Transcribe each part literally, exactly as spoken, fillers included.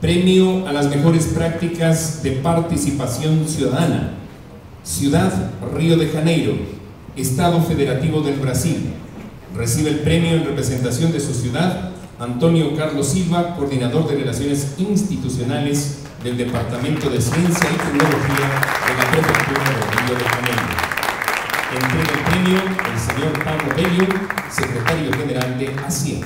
Premio a las mejores prácticas de participación ciudadana. Ciudad Río de Janeiro, Estado Federativo del Brasil. Recibe el premio en representación de su ciudad Antonio Carlos Silva, coordinador de Relaciones Institucionales del Departamento de Ciencia y Tecnología de la Prefectura de Río de Janeiro. Entrega el premio el señor Pablo Bello, secretario general de Hacienda.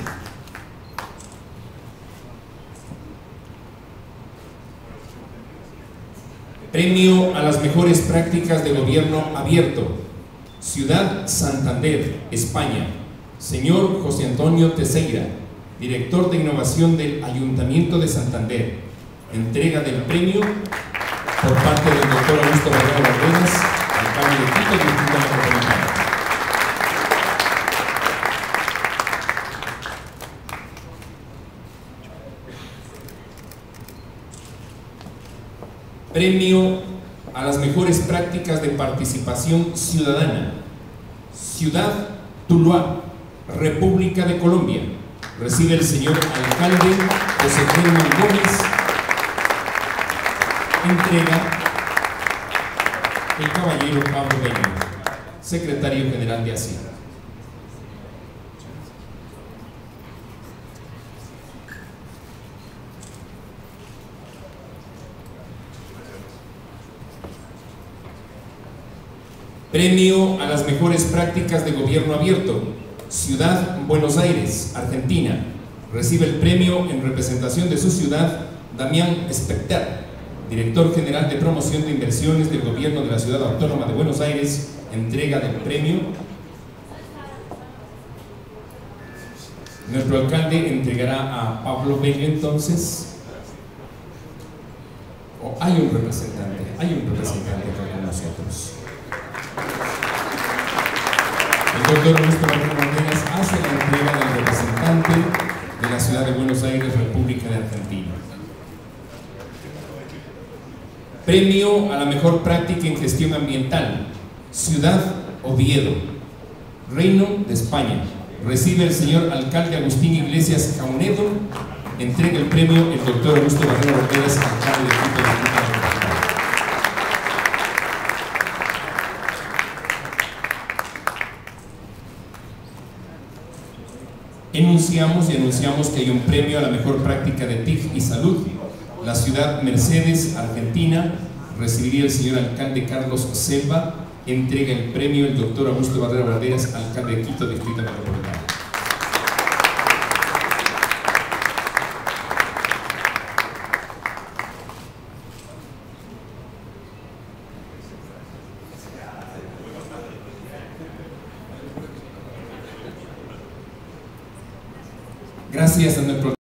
Premio a las mejores prácticas de gobierno abierto. Ciudad Santander, España. Señor José Antonio Teixeira, director de innovación del Ayuntamiento de Santander. Entrega del premio por parte del doctor Augusto Barrera Barreras, alcalde de Quito, Distrito Metropolitano. Premio a las mejores prácticas de participación ciudadana. Ciudad Tuluá, República de Colombia. Recibe el señor alcalde José Germán Gómez. Entrega el caballero Pablo Bello, secretario general de Hacienda. Premio a las mejores prácticas de gobierno abierto. Ciudad Buenos Aires, Argentina. Recibe el premio en representación de su ciudad Damián Specter, director general de promoción de inversiones del gobierno de la Ciudad Autónoma de Buenos Aires. Entrega del premio. Nuestro alcalde entregará a Pablo Bello entonces. ¿O hay un representante? Hay un representante acá con nosotros. El doctor Augusto Barrera Barreras hace la entrega del representante de la Ciudad de Buenos Aires, República de Argentina. Premio a la mejor práctica en gestión ambiental. Ciudad Oviedo, Reino de España. Recibe el señor alcalde Agustín Iglesias Caunedo. Entrega el premio el doctor Augusto Barrera Barreras, alcalde de Quito, Distrito Metropolitano. Enunciamos y anunciamos que hay un premio a la mejor práctica de T I F y salud. La ciudad Mercedes, Argentina. Recibiría el señor alcalde Carlos Selva. Entrega el premio el doctor Augusto Barrera Barreras, alcalde de Quito, Distrito Metropolitano. Gracias a nuestro